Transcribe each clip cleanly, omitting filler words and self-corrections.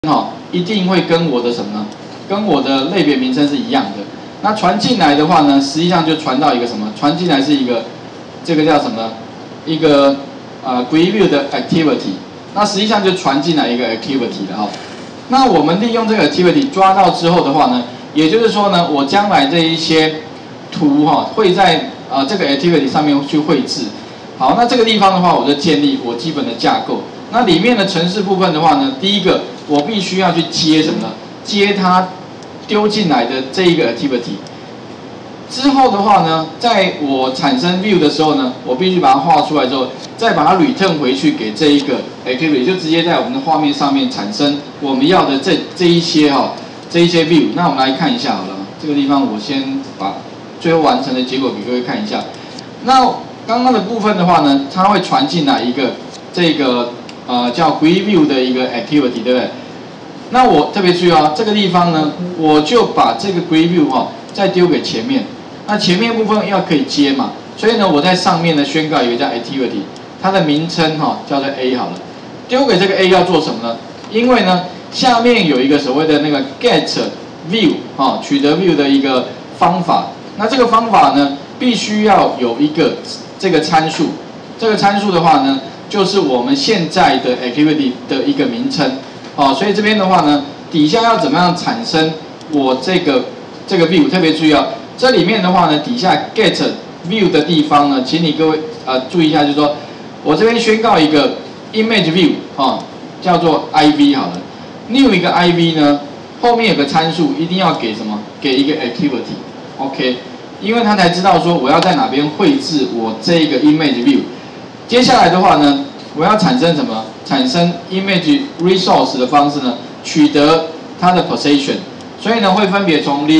一定会跟我的什么呢？跟我的类别名称是一样的。那传进来的话呢，实际上就传到一个什么？传进来是一个这个叫什么呢？一个preview 的 activity。那实际上就传进来一个 activity 的哈。那我们利用这个 activity 抓到之后的话呢，也就是说呢，我将来这一些图会在这个 activity 上面去绘制。好，那这个地方的话，我就建立我基本的架构。那里面的程式部分的话呢，第一个我必须要去接什么呢？接它丢进来的这一个 activity。之后的话呢，在我产生 view 的时候呢，我必须把它画出来之后，再把它 return 回去给这一个 activity， 就直接在我们的画面上面产生我们要的这一些view。那我们来看一下好了，这个地方我先把最后完成的结果给各位看一下。那刚刚的部分的话呢，它会传进来一个这个叫 preview 的一个 activity， 对不对？那我特别注意这个地方呢，我就把这个 preview 再丢给前面。那前面部分要可以接嘛，所以呢，我在上面呢宣告有一个叫 activity， 它的名称叫做 A 好了。丢给这个 A 要做什么呢？因为呢，下面有一个所谓的那个 get view 取得 view 的一个方法。那这个方法呢，必须要有一个这个参数。这个参数的话呢，就是我们现在的 activity 的一个名称。所以这边的话呢，底下要怎么样产生我这个 view？ 特别注意这里面的话呢，底下 get view 的地方呢，请你各位注意一下，就是说我这边宣告一个 image view 叫做 IV 好了 ，new 一个 IV 呢，后面有个参数一定要给什么？给一个 activity，OK， 因为它才知道说我要在哪边绘制我这个 image view。接下来的话呢，我要产生什么？产生 image resource 的方式呢，取得它的 position。所以呢，会分别从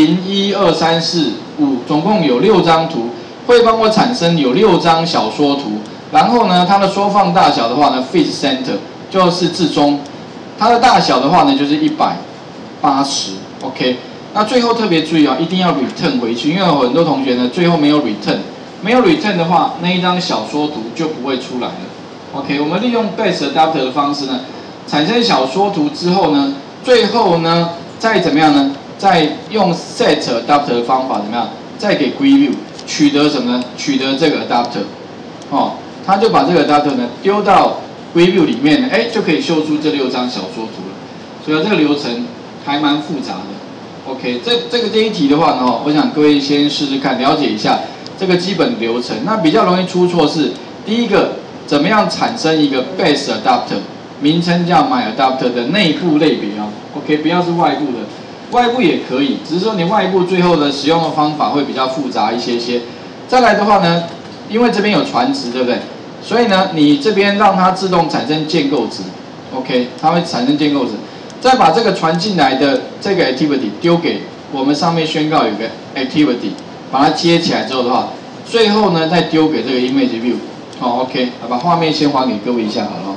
0、1、2、3、4、5，总共有6张图，会帮我产生有6张小说图。然后呢，它的缩放大小的话呢 ，fit center 就是至中，它的大小的话呢就是180，OK。那最后特别注意一定要 return 回去，因为有很多同学呢最后没有 return， 没有 return 的话，那一张小说图就不会出来了。OK， 我们利用 base adapter 的方式呢，产生小说图之后呢，最后呢。再怎么样呢？再用 set adapter 的方法怎么样？再给 preview 取得什么呢？取得这个 adapter， 他就把这个 adapter 呢丢到 preview 里面，就可以秀出这6张小说图了。所以这个流程还蛮复杂的。OK， 这一题的话呢，我想各位先试试看，了解一下这个基本流程。那比较容易出错是第一个，怎么样产生一个 base adapter， 名称叫 my adapter 的内部类别OK， 不要是外部的，外部也可以，只是说你外部最后的使用的方法会比较复杂一些。再来的话呢，因为这边有传值，对不对？所以呢，你这边让它自动产生建构值 ，OK， 它会产生建构值。再把这个传进来的这个 activity 丢给我们上面宣告有个 activity， 把它接起来之后的话，最后呢再丢给这个 image view，OK， 把画面先还给各位一下好了。